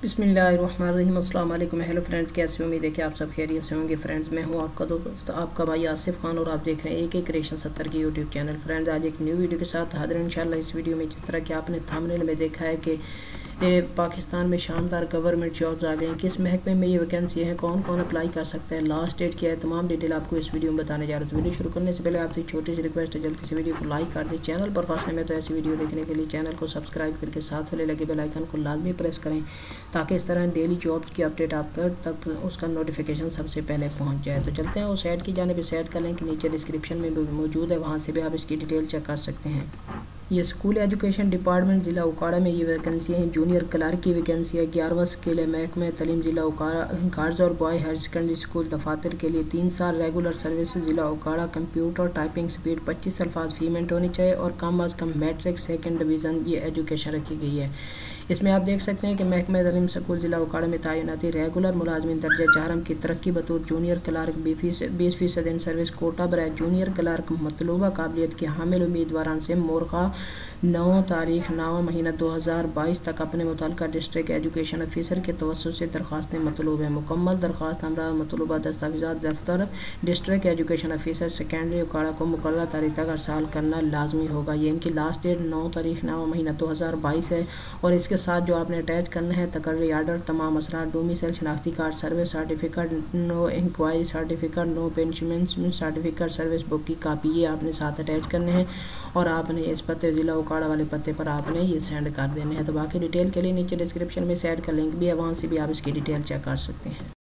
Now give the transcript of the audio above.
बिस्मिल्लाहिर्रहमानिर्रहीम। अस्सलाम वालेकुम। हेलो फ्रेंड्स, कैसे उम्मीद है कि आप सब खैरियत से होंगे। फ्रेंड्स, मैं हूं आपका दोस्त आपका भाई आसिफ खान और आप देख रहे हैं AK क्रिएशन 70 की यूट्यूब चैनल। फ्रेंड्स, आज एक न्यू वीडियो के साथ हाजिर हैं इंशाल्लाह। इस वीडियो में जिस तरह कि आपने थंबनेल में देखा है कि पाकिस्तान में शानदार गवर्नमेंट जॉब्स आ गए हैं, किस महकमे में ये वैकेंसी है, कौन कौन अप्लाई कर सकता है, लास्ट डेट क्या है, तमाम डिटेल आपको इस वीडियो में बताने जा रहा हूँ। तो वीडियो शुरू करने से पहले आपसे एक छोटी सी रिक्वेस्ट है, जल्दी से वीडियो को लाइक कर दें। चैनल पर फर्स्ट टाइम है तो ऐसी वीडियो देखने के लिए चैनल को सब्सक्राइब करके साथ वाले लगे बेल आइकन को लाजमी प्रेस करें ताकि इस तरह डेली जॉब्स की अपडेट आप तक उसका नोटिफिकेशन सबसे पहले पहुंच जाए। तो चलते हैं उस ऐड की जानिब। इस ऐड का लिंक नीचे डिस्क्रिप्शन में मौजूद है, वहां से भी आप इसकी डिटेल चेक कर सकते हैं। ये स्कूल एजुकेशन डिपार्टमेंट ज़िला उकाड़ा में ये वैकेंसी है। जूनियर क्लर्क की वैकेंसी है। 11वां स्किल है। महकमा तालीम ज़िला उकाड़ा गर्ल्स और बॉय हायर सेकेंडरी स्कूल दफातर के लिए 3 साल रेगुलर सर्विस ज़िला उकाड़ा। कंप्यूटर टाइपिंग स्पीड 25 अल्फाज फी मिनट होनी चाहिए और कम अज़ कम मैट्रिक सेकंड डिवीज़न ये एजुकेशन रखी गई है। इसमें आप देख सकते हैं कि महकमा तालीम स्कूल ज़िला उकाड़ा में तैनाती रेगुलर मुलाजमिन दर्जा चारम की तरक्की बतौर junior clerk 20% in service quota बराए जूनियर क्लर्क मतलूबा काबिलियत के हामिल उम्मीदवारान से मोरखा 9 तारीख 9 महीना 2022 तक अपने मुतल्लिका डिस्ट्रिक्ट एजुकेशन ऑफिसर के तवस्सुत से दरख्वास्तें मतलूब हैं। मुकम्मल दरख्वास्त हमरा मतलूबा दस्तावेज़ात दफ्तर district education officer secondary Okara को मुकर्रर तारीख तक अरसाल करना लाजमी होगा। ये इनकी लास्ट डेट 9 तारीख 9 महीना 2022 है। और इसके साथ जो आपने अटैच करना है तकर्री आर्डर, तमाम असरार, डोमिसाइल शनाख्ती card, service certificate, no inquiry certificate, no pension certificate, service book की कापी, ये आपने साथ अटैच करने हैं और आपने इस पते ज़िला उकाड़ा वाले पते पर आपने ये सेंड कर देने हैं। तो बाकी डिटेल के लिए नीचे डिस्क्रिप्शन में सेंड का लिंक भी है, वहाँ से भी आप इसकी डिटेल चेक कर सकते हैं।